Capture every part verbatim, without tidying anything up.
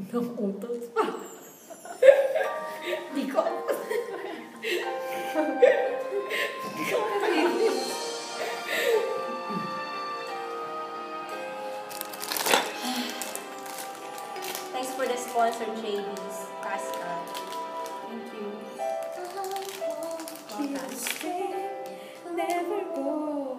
ng utos pa. Di ko. Di ko marinig. Thanks for the sponsor, J B's Casca. Thank you. Welcome. Never go.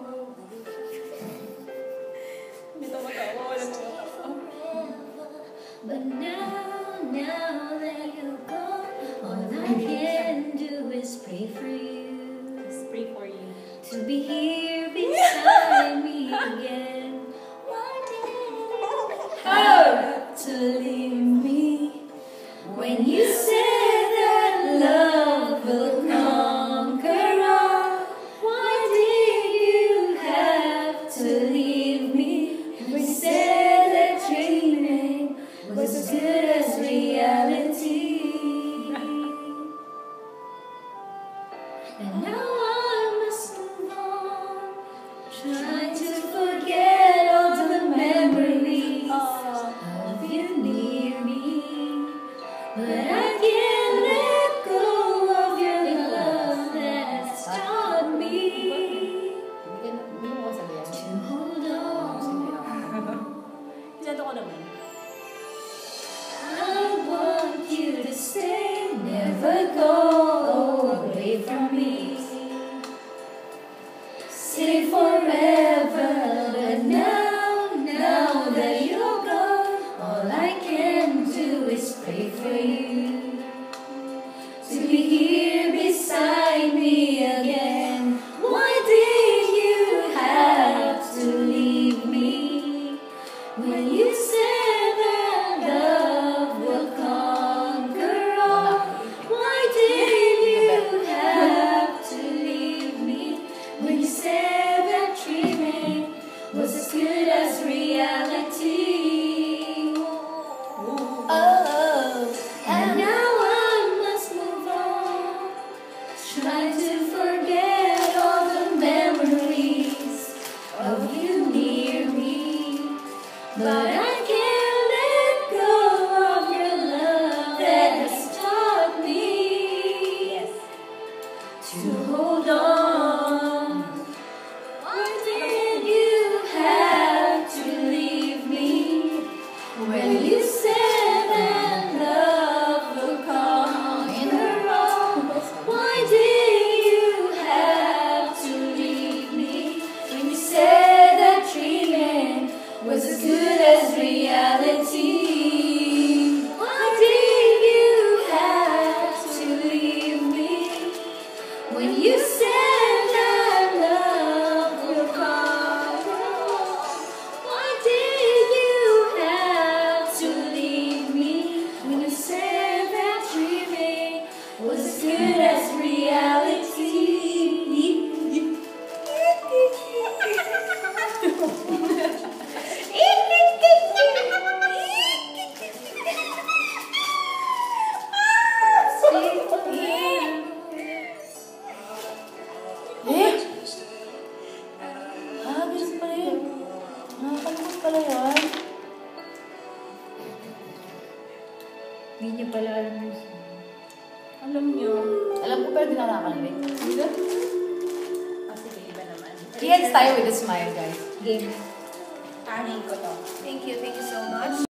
Hindi ito matawa. Wala mo matawa. But now, now that you're gone, all I can do is pray for you. Let's pray for you. To be here beside me again. Why did you have to leave me? When you said that love will conquer all, why did you have to leave me? When you said that dreaming was as good as reality. And now I must move on, trying to forget all the memories of you near me. But I can't let go of your love that has taught me to hold on. Sinado ko naman. I want you to stay, never go away from me. Stay forever, but now, now that you're gone, all I can do is pray for you to be here beside me again. Why did you have to leave me when you said that love will conquer all? Why did you have to leave me when you said that dreaming was as good as reality? Oh, and now I must move on, trying to forget all the memories of you near me. But I can't let go of your love that has taught me to hold on. Why did you have to leave me when you said that love will conquer all? Why did you have to leave me when you said that dreaming was as good as reality? Why did you have to leave me when you said that love will conquer all? Why did you have to leave me when you said that dreaming was as good as reality? Eh? Ah, ganun pala yun. Nakakalimot pala yan. Hindi niya pala alam yun. Alam niyo. Alam ko pero di na nakakalimit. Hindi Oh, sige, iba naman. Yes, tayo with a smile, guys. Game. Kanin ko to. Thank you, thank you